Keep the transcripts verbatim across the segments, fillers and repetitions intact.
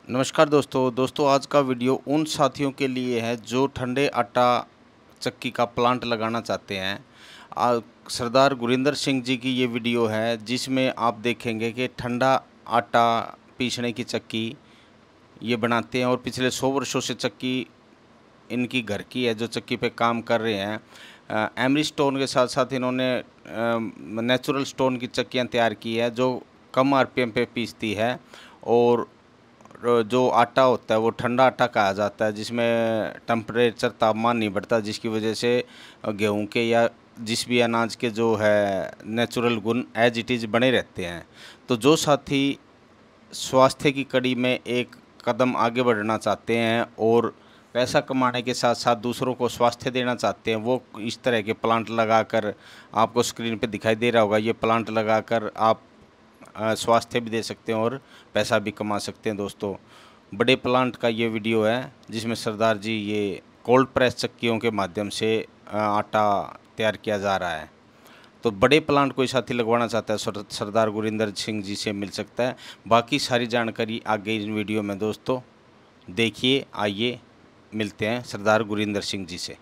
नमस्कार दोस्तों दोस्तों आज का वीडियो उन साथियों के लिए है जो ठंडे आटा चक्की का प्लांट लगाना चाहते हैं। आ, सरदार गुरिंदर सिंह जी की ये वीडियो है जिसमें आप देखेंगे कि ठंडा आटा पीसने की चक्की ये बनाते हैं और पिछले सौ वर्षों से चक्की इनकी घर की है जो चक्की पे काम कर रहे हैं। एमरी स्टोन के साथ साथ इन्होंने नेचुरल स्टोन की चक्कियाँ तैयार की है जो कम आरपीएम पे पीसती है और जो आटा होता है वो ठंडा आटा कहा जाता है जिसमें टेम्परेचर तापमान नहीं बढ़ता, जिसकी वजह से गेहूं के या जिस भी अनाज के जो है नेचुरल गुण एज इट इज़ बने रहते हैं। तो जो साथी स्वास्थ्य की कड़ी में एक कदम आगे बढ़ना चाहते हैं और पैसा कमाने के साथ साथ दूसरों को स्वास्थ्य देना चाहते हैं, वो इस तरह के प्लांट लगाकर, आपको स्क्रीन पे दिखाई दे रहा होगा, ये प्लांट लगाकर आप स्वास्थ्य भी दे सकते हैं और पैसा भी कमा सकते हैं। दोस्तों बड़े प्लांट का ये वीडियो है जिसमें सरदार जी ये कोल्ड प्रेस चक्कियों के माध्यम से आटा तैयार किया जा रहा है। तो बड़े प्लांट कोई साथी लगवाना चाहता है सरदार गुरिंदर सिंह जी से मिल सकता है। बाकी सारी जानकारी आगे इन वीडियो में दोस्तों देखिए। आइए मिलते हैं सरदार गुरिंदर सिंह जी से।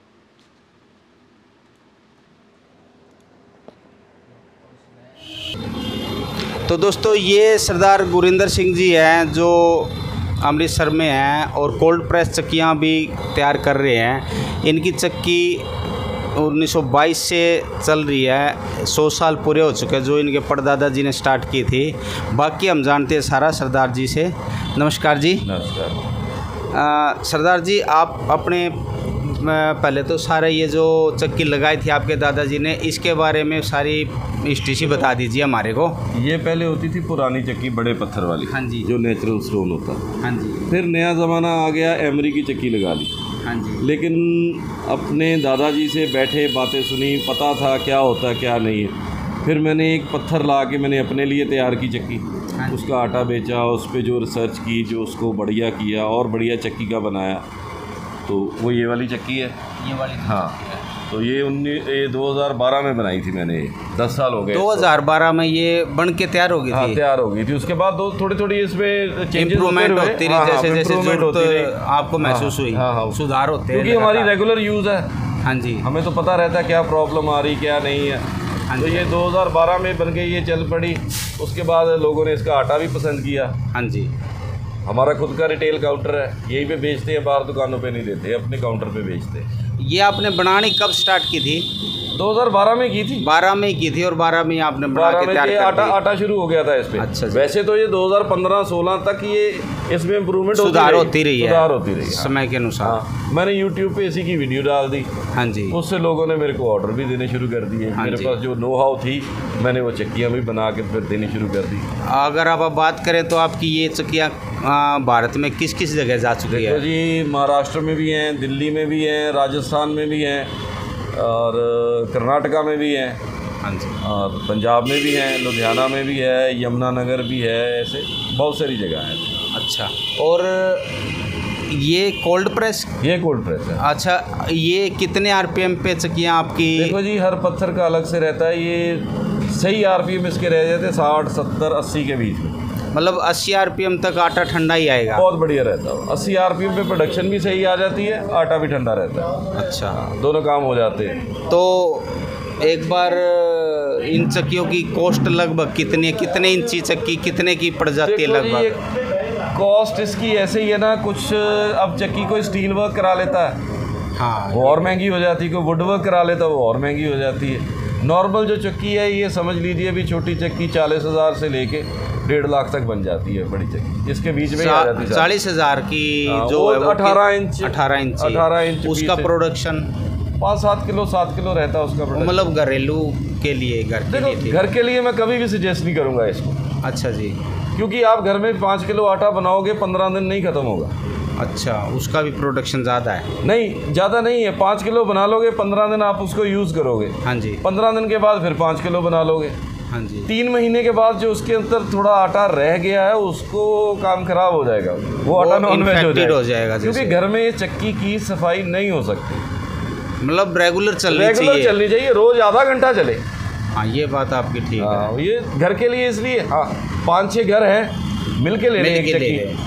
तो दोस्तों ये सरदार गुरिंदर सिंह जी हैं जो अमृतसर में हैं और कोल्ड प्रेस चक्कियाँ भी तैयार कर रहे हैं। इनकी चक्की उन्नीस सौ बाईस से चल रही है, सौ साल पूरे हो चुके हैं जो इनके परदादा जी ने स्टार्ट की थी। बाकी हम जानते हैं सारा सरदार जी से। नमस्कार जी। नमस्कार। सरदार जी आप अपने पहले तो सारे ये जो चक्की लगाई थी आपके दादाजी ने, इसके बारे में सारी हिस्ट्री सी बता दीजिए हमारे को। ये पहले होती थी पुरानी चक्की बड़े पत्थर वाली। हाँ जी। जो नेचुरल स्टोन होता। हाँ जी। फिर नया ज़माना आ गया, एमरी की चक्की लगा ली। हाँ जी। लेकिन अपने दादाजी से बैठे बातें सुनी, पता था क्या होता है क्या नहीं है। फिर मैंने एक पत्थर ला के मैंने अपने लिए तैयार की चक्की। हाँ, उसका आटा बेचा, उस पर जो रिसर्च की, जो उसको बढ़िया किया और बढ़िया चक्की का बनाया, तो वो ये वाली चक्की है। ये वाली हाँ। तो ये उन्नीस ये दो हज़ार बारह में बनाई थी मैंने, दस साल हो गए। दो हज़ार बारह में ये बन के तैयार हो गई थी। हाँ, तैयार हो गई थी। उसके बाद दो थोड़ी थोड़ी इसमें इम्प्रूवमेंट होती रही, जैसे जैसे जरूरत आपको महसूस हुई। हाँ हाँ, सुधार होते हैं क्योंकि हमारी रेगुलर यूज़ है। हाँ जी। हमें तो पता रहता है क्या प्रॉब्लम आ रही क्या नहीं है। हाँ, तो ये दो हज़ार बारह में बन के ये चल पड़ी। उसके बाद लोगों ने इसका आटा भी पसंद किया। हाँ जी। हमारा खुद का रिटेल काउंटर है, यहीं पे बेचते हैं, बाहर दुकानों पे नहीं देते, अपने काउंटर पे बेचते हैं। ये आपने बनानी कब स्टार्ट की थी? दो हज़ार बारह में की थी। बारह में की थी और बारह में आपने बना के तैयार कर आटा आटा शुरू हो गया था इस पे। अच्छा। वैसे तो ये दो हज़ार पंद्रह सोलह तक ये इसमें इम्प्रूवमेंट सुधार होती रही है, सुधार होती रही समय के अनुसार। हाँ, मैंने यूट्यूब पे इसी की वीडियो डाल दी। हाँ जी। उससे लोगों ने मेरे को ऑर्डर भी देने शुरू कर दिए। हाँ, मेरे पास जो नो हाउ थी मैंने वो चक्कियाँ भी बना के फिर देनी शुरू कर दी। अगर आप बात करें तो आपकी ये चक्कियाँ भारत में किस किस जगह जा चुकी है? जी महाराष्ट्र में भी हैं, दिल्ली में भी हैं, राजस्थान में भी हैं और कर्नाटका में भी हैं। हाँ जी। और पंजाब में भी हैं, लुधियाना में भी है, यमुनानगर भी है, ऐसे बहुत सारी जगह हैं। अच्छा। और ये कोल्ड प्रेस? ये कोल्ड प्रेस है। अच्छा, ये कितने आरपीएम पे चक्कियाँ आपकी? देखो जी हर पत्थर का अलग से रहता है। ये सही आरपीएम इसके रह जाते साठ सत्तर अस्सी के बीच में। मतलब अस्सी आरपीएम तक आटा ठंडा ही आएगा? बहुत बढ़िया रहता है। अस्सी आरपीएम पे प्रोडक्शन भी सही आ जाती है, आटा भी ठंडा रहता है। अच्छा, दोनों काम हो जाते हैं। तो एक बार इन चक्कियों की कॉस्ट लगभग कितनी, कितने इंची चक्की कितने की पड़ जाती है लगभग? कॉस्ट इसकी ऐसे ही है ना, कुछ अब चक्की कोई स्टील वर्क करा लेता है, हाँ, वो और महंगी हो जाती है। कोई वुड वर्क करा लेता है, वो और महंगी हो जाती है। नॉर्मल जो चक्की है ये समझ लीजिए अभी छोटी चक्की चालीस हज़ार से लेके डेढ़ लाख तक बन जाती है। बड़ी चक्की इसके बीच में आ जाती है चालीस हज़ार की। हाँ, जो अठारह इंच अठारह इंच अठारह इंच उसका प्रोडक्शन पाँच सात किलो सात किलो रहता है उसका प्रोडक्शन। मतलब घरेलू के लिए, घर के लिए? घर के लिए मैं कभी भी सजेस्ट नहीं करूँगा इसको। अच्छा जी। क्योंकि आप घर में पाँच किलो आटा बनाओगे पंद्रह दिन नहीं ख़त्म होगा। अच्छा, उसका भी प्रोडक्शन ज़्यादा है? नहीं, ज़्यादा नहीं है। पाँच किलो बना लोगे, पंद्रह दिन आप उसको यूज़ करोगे। हाँ जी। पंद्रह दिन के बाद फिर पाँच किलो बना लोगे। हाँ जी। तीन महीने के बाद जो उसके अंदर थोड़ा आटा रह गया है उसको काम खराब हो जाएगा, वो आटा नॉन वेज हो जाएगा, हो जाएगा क्योंकि घर में चक्की की सफाई नहीं हो सकती। मतलब रेगुलर चलनी रेगुलर चाहिए। चलनी चाहिए, रोज़ आधा घंटा चले। हाँ, ये बात आपकी ठीक है। ये घर के लिए इसलिए, हाँ, पाँच छः घर हैं मिल के ले लें एक चक्की।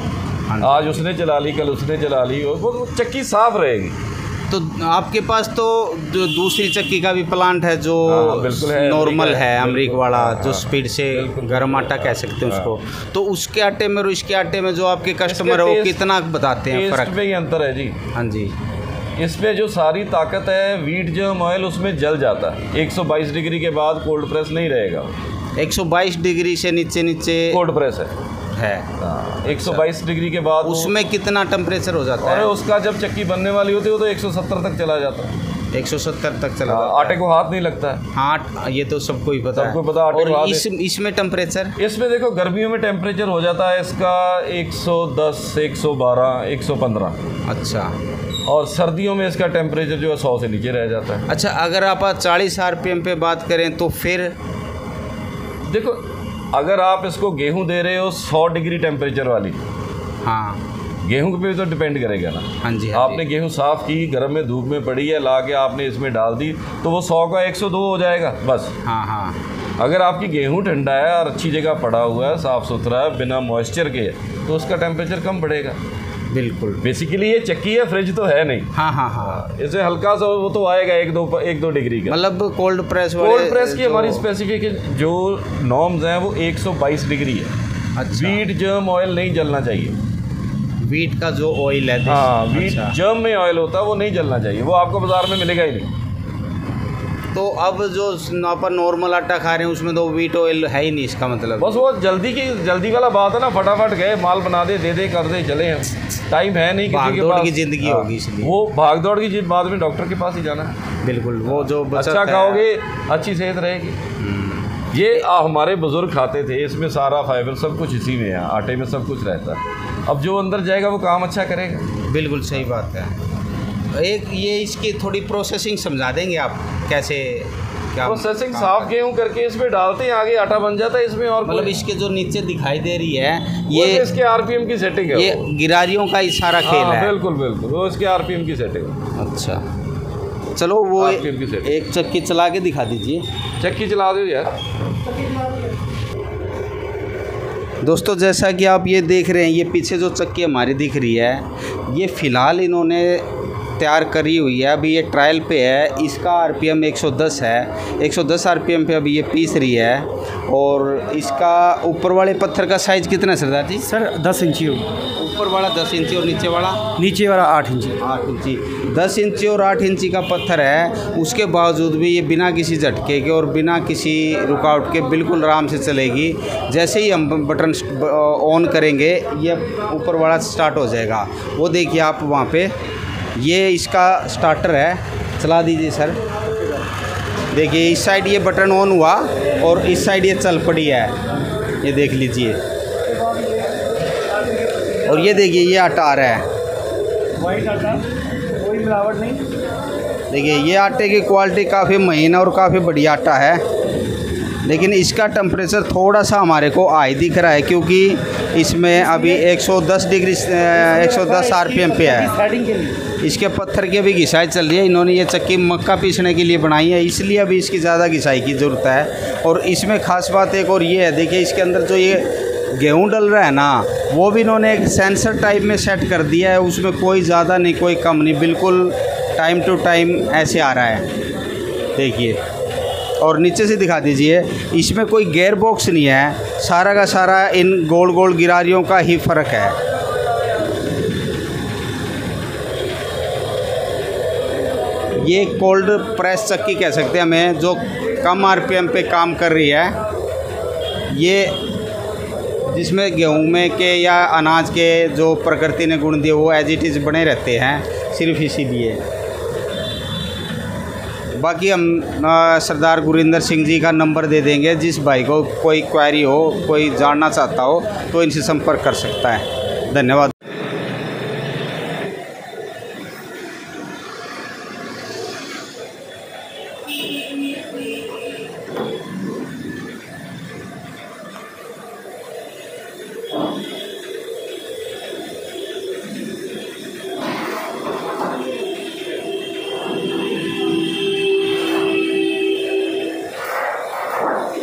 आज उसने चला ली, कल उसने चला ली, और वो चक्की साफ रहेगी। तो आपके पास तो जो दूसरी चक्की का भी प्लांट है जो नॉर्मल है, अमरीक वाला, जो स्पीड से गर्म आटा कह सकते हैं उसको, तो उसके आटे में और इसके आटे में जो आपके कस्टमर है वो कितना बताते हैं फ़र्क? इसमें ही अंतर है जी। हाँ जी। इसमें जो सारी ताकत है वीट जर्म ऑयल उसमें जल जाता है। एक सौ बाईस डिग्री के बाद कोल्ड प्रेस नहीं रहेगा। एक सौ बाईस डिग्री से नीचे नीचे कोल्ड प्रेस है है एक सौ बाईस डिग्री के बाद उसमें कितना टेम्परेचर हो जाता है? और उसका जब चक्की बनने वाली होती है वो तो एक सौ सत्तर तक चला जाता है। एक सौ सत्तर तक चला जाता है। आटे को हाथ नहीं लगता है। हाँ, ये तो सबको ही पता है। सबको पता। आटे और इस इसमें टेम्परेचर, इसमें देखो गर्मियों में टेम्परेचर हो जाता है इसका एक सौ दस, एक सौ बारह, एक सौ पंद्रह। अच्छा। और सर्दियों में इसका टेम्परेचर जो है सौ से नीचे रह जाता है। अच्छा, अगर आप चालीस आर पी एम पे बात करें तो फिर देखो, अगर आप इसको गेहूं दे रहे हो सौ डिग्री टेम्परेचर वाली, हाँ, गेहूं पे तो डिपेंड करेगा ना। हाँ जी। हाँ आपने गेहूं साफ़ की, गर्म में धूप में पड़ी है, ला के आपने इसमें डाल दी तो वो सौ का एक सौ दो हो जाएगा बस। हाँ हाँ। अगर आपकी गेहूं ठंडा है और अच्छी जगह पड़ा हुआ है, साफ़ सुथरा है, बिना मॉइस्चर के, तो उसका टेम्परेचर कम बढ़ेगा। बिल्कुल। बेसिकली ये चक्की है, फ्रिज तो है नहीं। हाँ हाँ हाँ। इसे हल्का सा वो तो आएगा एक दो एक दो डिग्री का। मतलब कोल्ड प्रेस वाले, कोल्ड प्रेस की हमारी स्पेसिफिक जो नॉर्म्स हैं वो एक सौ बाईस डिग्री है। अच्छा। वीट जर्म ऑयल नहीं जलना चाहिए। वीट का जो ऑयल है, हाँ, वीट जर्म में ऑयल होता है वो नहीं जलना चाहिए, वो आपको बाजार में मिलेगा ही नहीं। तो अब जो अपन नॉर्मल आटा खा रहे हैं उसमें तो वीट ऑयल है ही नहीं, इसका मतलब बस वो जल्दी की जल्दी वाला बात है ना, फटाफट गए माल बना दे, दे दे कर दे, चले हैं, टाइम है नहीं किसी के पास। की जिंदगी होगी इसलिए वो भाग दौड़ की जिद, बाद में डॉक्टर के पास ही जाना है। बिल्कुल। वो जो अच्छा खाओगे अच्छी सेहत रहेगी। ये आ, हमारे बुजुर्ग खाते थे, इसमें सारा फाइबर सब कुछ इसी में है, आटे में सब कुछ रहता है। अब जो अंदर जाएगा वो काम अच्छा करेगा। बिल्कुल सही बात है। एक ये इसकी थोड़ी प्रोसेसिंग समझा देंगे आप, कैसे क्या प्रोसेसिंग? साफ गेहूं करके इसमें डालते हैं, आगे आटा बन जाता है इसमें। और मतलब इसके जो नीचे दिखाई दे रही है ये इसके आरपीएम की सेटिंग है, ये गिरारियों का इशारा खेल है। बिल्कुल बिल्कुल, वो इसके आरपीएम की सेटिंग है। अच्छा, चलो वो एक चक्की चला के दिखा दीजिए। चक्की चला दो यार। दोस्तों, जैसा कि आप ये देख रहे हैं, ये पीछे जो चक्की हमारी दिख रही है, ये फ़िलहाल इन्होंने तैयार करी हुई है। अभी ये ट्रायल पे है। इसका आरपीएम एक सौ दस है। एक सौ दस आरपीएम पे अभी ये पीस रही है। और इसका ऊपर वाले पत्थर का साइज़ कितना है सरदार जी? सर दस इंची ऊपर वाला दस इंची और नीचे वाला नीचे वाला आठ इंची आठ इंची दस इंची और आठ इंची का पत्थर है। उसके बावजूद भी ये बिना किसी झटके के और बिना किसी रुकावट के बिल्कुल आराम से चलेगी। जैसे ही हम बटन ऑन करेंगे ये ऊपर वाला स्टार्ट हो जाएगा। वो देखिए आप वहाँ पे, ये इसका स्टार्टर है। चला दीजिए सर। देखिए इस साइड ये बटन ऑन हुआ और इस साइड ये चल पड़ी है, ये देख लीजिए। और ये देखिए ये आटा आ रहा है, वाइट आटा, कोई मिलावट नहीं। देखिए ये आटे की क्वालिटी काफ़ी महीन और काफ़ी बढ़िया आटा है। लेकिन इसका टेम्परेचर थोड़ा सा हमारे को हाई दिख रहा है, क्योंकि इसमें अभी एक सौ दस डिग्री एक सौ दस आरपीएम पे है। इसके पत्थर की अभी घिसाई चल रही है। इन्होंने ये चक्की मक्का पीसने के लिए बनाई है, इसलिए अभी इसकी ज़्यादा घिसाई की ज़रूरत है। और इसमें ख़ास बात एक और ये है, देखिए इसके अंदर जो ये गेहूं डल रहा है ना, वो भी इन्होंने एक सेंसर टाइप में सेट कर दिया है। उसमें कोई ज़्यादा नहीं कोई कम नहीं, बिल्कुल टाइम टू टाइम ऐसे आ रहा है। देखिए, और नीचे से दिखा दीजिए, इसमें कोई गेयर बॉक्स नहीं है, सारा का सारा इन गोल गोल गिरारियों का ही फ़र्क है। ये कोल्ड प्रेस चक्की कह सकते हैं हमें, जो कम आरपीएम पे काम कर रही है। ये जिसमें गेहूं में के या अनाज के जो प्रकृति ने गुण दिए वो एज इट इज़ बने रहते हैं, सिर्फ इसीलिए। बाकी हम आ, सरदार गुरिंदर सिंह जी का नंबर दे देंगे, जिस भाई को कोई क्वेरी हो, कोई जानना चाहता हो तो इनसे संपर्क कर सकता है। धन्यवाद।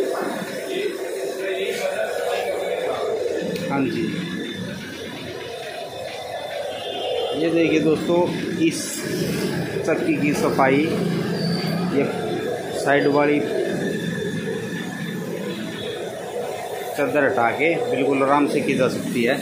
हाँ जी। ये देखिए दोस्तों, इस चक्की की सफाई ये साइड वाली चादर हटा के बिल्कुल आराम से की जा सकती है।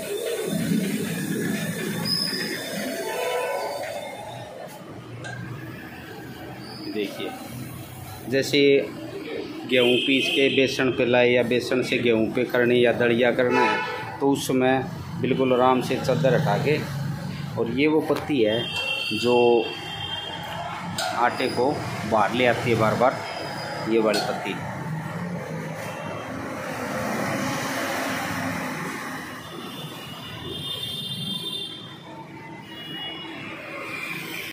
देखिए, जैसे गेहूँ पीस के बेसन पे लाए या बेसन से गेहूँ पे करनी या दलिया करना है, तो उस समय बिल्कुल आराम से चादर हटा के, और ये वो पत्ती है जो आटे को बाहर ले आती है बार बार, ये वाली पत्ती।